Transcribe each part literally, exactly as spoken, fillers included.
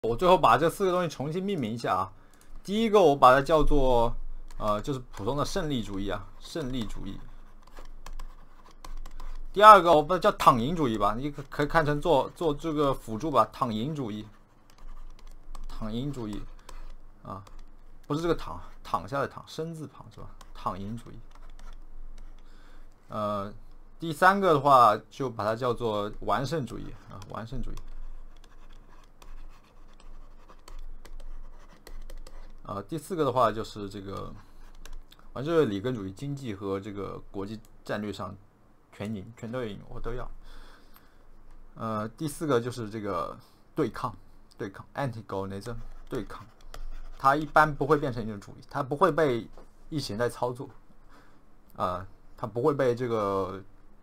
我最后把这四个东西重新命名一下啊。第一个我把它叫做呃，就是普通的胜利主义啊，胜利主义。第二个我把它叫躺赢主义吧，你可以看成做做这个辅助吧，躺赢主义，躺赢主义啊，不是这个躺，躺下的躺，生字旁是吧？躺赢主义。呃，第三个的话就把它叫做完胜主义啊，完胜主义。啊，第四个的话就是这个，完这个里根主义，经济和这个国际战略上全赢，全都赢，我都要。呃，第四个就是这个对抗，对抗 antagonism 对抗，它一般不会变成一种主义，它不会被意识形态操作，啊、呃，它不会被这个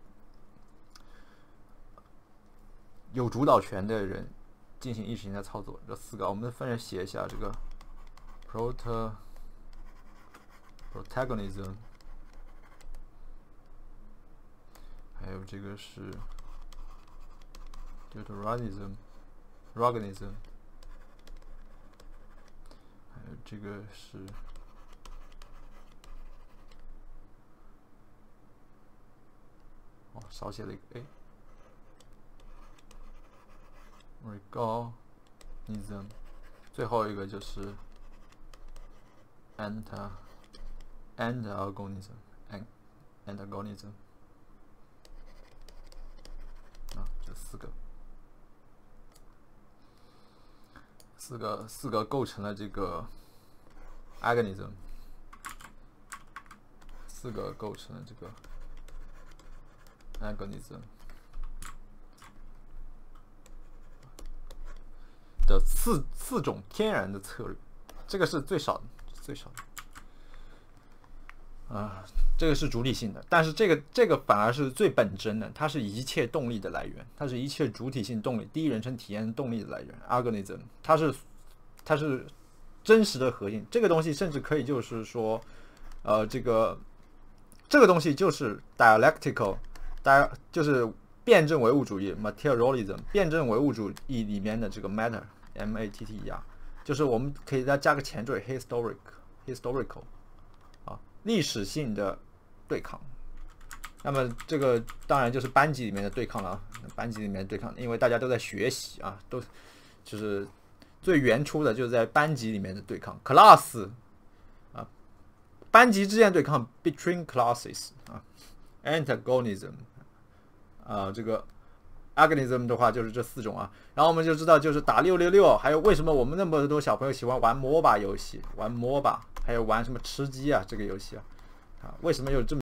有主导权的人进行意识形态操作。这四个我们分别写一下这个 prota protagonism， 还有这个是 deuteranism organism， 还有这个是哦，少写了一个 a regonism， 最后一个就是 anta antagonism antagonism 啊，这四个四个四个构成了这个 agonism， 四个构成了这个 agonism 的四四种天然的策略，这个是最少的，最少的。啊，这个是主体性的，但是这个这个反而是最本真的，它是一切动力的来源，它是一切主体性动力、第一人称体验动力的来源。agonism 它是它是真实的核心，这个东西甚至可以就是说，呃，这个这个东西就是 dialectical， di 就是辩证唯物主义 materialism， 辩证唯物主义里面的这个 matter m a t t e r， 就是我们可以再加个前缀 historic historical。历史性的对抗，那么这个当然就是班级里面的对抗了。班级里面的对抗，因为大家都在学习啊，都就是最原初的就是在班级里面的对抗 ，class 啊，班级之间的对抗 between classes 啊 ，antagonism 啊，这个 agonism 的话就是这四种啊。然后我们就知道，就是打六六六，还有为什么我们那么多小朋友喜欢玩 M O B A 游戏，玩 M O B A。还有玩什么吃鸡啊这个游戏啊，啊，为什么有这么